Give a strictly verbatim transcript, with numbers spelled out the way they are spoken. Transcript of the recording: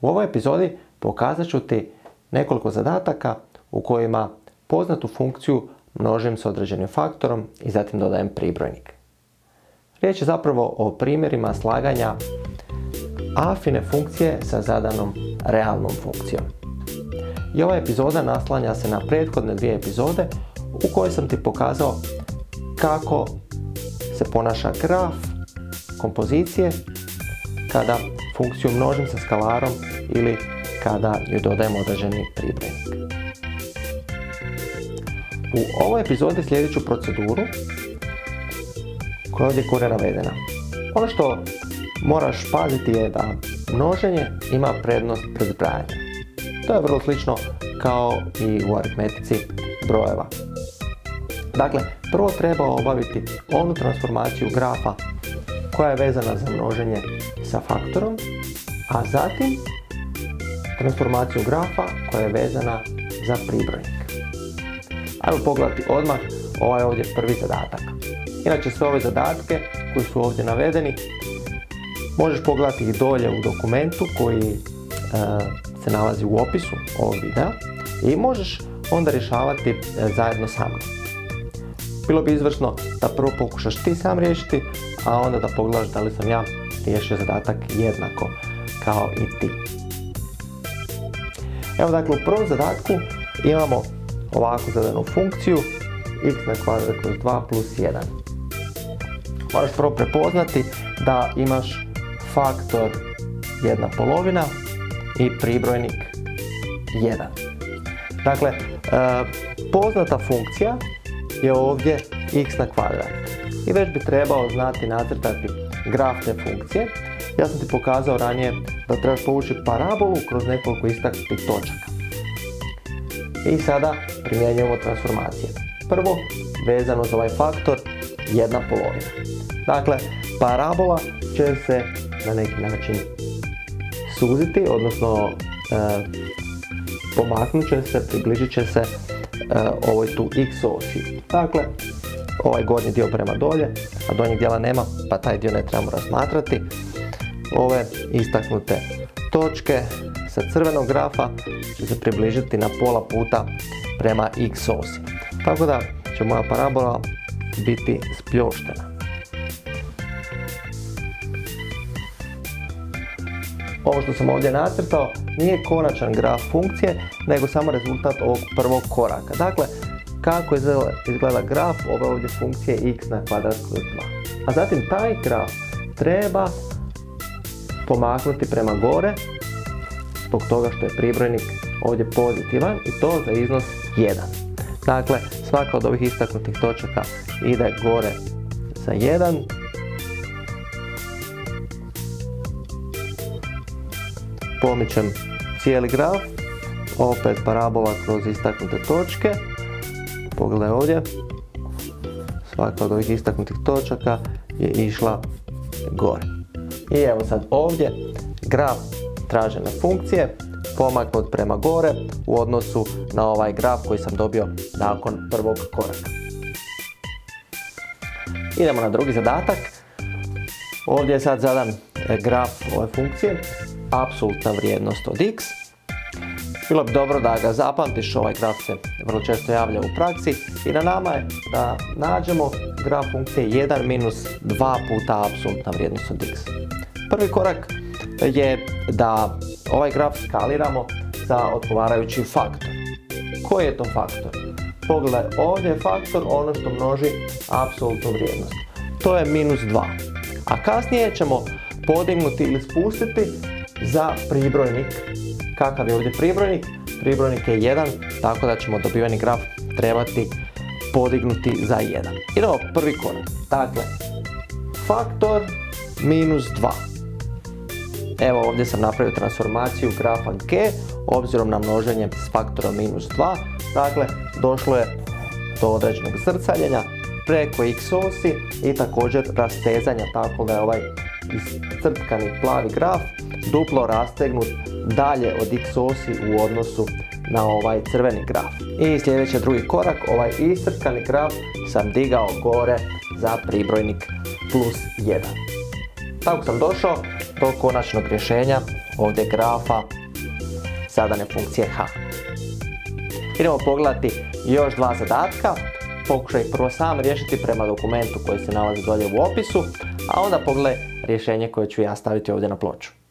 U ovoj epizodi pokazat ću ti nekoliko zadataka u kojima poznatu funkciju množim s određenim faktorom i zatim dodajem pribrojnik. Riječ je zapravo o primjerima slaganja afine funkcije sa zadanom realnom funkcijom. I ova epizoda naslanja se na prethodne dvije epizode u kojoj sam ti pokazao kako se ponaša graf kompozicije kada funkciju množim sa skalarom ili kada joj dodajem određeni pribrojnik. U ovoj epizodi slijedit ću proceduru koja je ovdje gore navedena. Ono što moraš paziti je da množenje ima prednost pred zbrajanjem. To je vrlo slično kao i u aritmetici brojeva. Dakle, prvo treba obaviti onu transformaciju grafa koja je vezana za množenje sa faktorom, a zatim transformaciju grafa koja je vezana za pribrojnik. Ajmo pogledati odmah ovaj ovdje prvi zadatak. Inače sve ove zadatke koji su ovdje navedeni možeš pogledati ih dolje u dokumentu koji e, se nalazi u opisu ovog videa i možeš onda rješavati e, zajedno sa mnom. Bilo bi izvrsno da prvo pokušaš ti sam riješiti, a onda da pogledaš da li sam ja riješio zadatak jednako kao i ti. Evo dakle, u prvom zadatku imamo ovakvu zadanu funkciju x na kvadrat kroz dva plus jedan. Moraš prvo prepoznati da imaš faktor jedna polovina i pribrojnik jedan. Dakle, e, poznata funkcija je ovdje x na kvadrat. I već bi trebao znati nacrtati graf te funkcije. Ja sam ti pokazao ranije da trebaš povući parabolu kroz nekoliko istaknutih točaka. I sada primjenjujemo transformacije. Prvo, vezano za ovaj faktor jedna polovina. Dakle, parabola će se na neki način suziti, odnosno e, pomaknut će se, približit će se e, ovoj tu x osi. Dakle, ovaj gornji dio prema dolje, a donjeg dijela nema, pa taj dio ne trebamo razmatrati. Ove istaknute točke sa crvenog grafa će se približiti na pola puta prema x osi. Tako da će moja parabola biti spljoštena. Ovo što sam ovdje nacrtao nije konačan graf funkcije, nego samo rezultat ovog prvog koraka. Dakle, kako izgleda graf ove ovdje funkcije x na kvadrat kroz dva. A zatim taj graf treba pomaknuti prema gore zbog toga što je pribrojnik ovdje pozitivan i to za iznos jedan. Dakle, svaka od ovih istaknutih točaka ide gore za jedan. Pomičem cijeli graf, opet parabola kroz istaknute točke. Pogledaj ovdje, svaka od ovih istaknutih točaka je išla gore. I evo sad ovdje graf tražene funkcije pomaknut prema gore u odnosu na ovaj graf koji sam dobio nakon prvog koraka. Idemo na drugi zadatak. Ovdje je sad zadan graf ove funkcije, apsolutna vrijednost od x. Bilo bi dobro da ga zapamtiš, ovaj graf se vrlo često javlja u praksi i na nama je da nađemo graf funkcije jedan minus dva puta apsolutna vrijednost od x. Prvi korak je da ovaj graf skaliramo za odgovarajući faktor. Koji je to faktor? Pogledaj, ovdje je faktor ono što množi apsolutnu vrijednost. To je minus dva. A kasnije ćemo podignuti ili spustiti za pribrojnik. Kakav je ovdje pribrojnik? Pribrojnik je jedan, tako da ćemo dobiveni graf trebati podignuti za jedan. Idemo prvi korak. Dakle, faktor minus dva. Evo ovdje sam napravio transformaciju grafa g obzirom na množenje s faktorom minus dva. Dakle, došlo je do određenog zrcaljenja preko x osi i također rastezanja, tako da je ovaj iscrtkani plavi graf duplo rastegnut dalje od x osi u odnosu na ovaj crveni graf. I sljedeći drugi korak, ovaj iscrtkani graf sam digao gore za pribrojnik plus jedan. Tako sam došao do konačnog rješenja ovdje grafa zadane funkcije h. Idemo pogledati još dva zadatka. Pokušaj ih prvo sam riješiti prema dokumentu koji se nalazi dolje u opisu, a onda pogledaj rješenje koje ću ja staviti ovdje na ploču.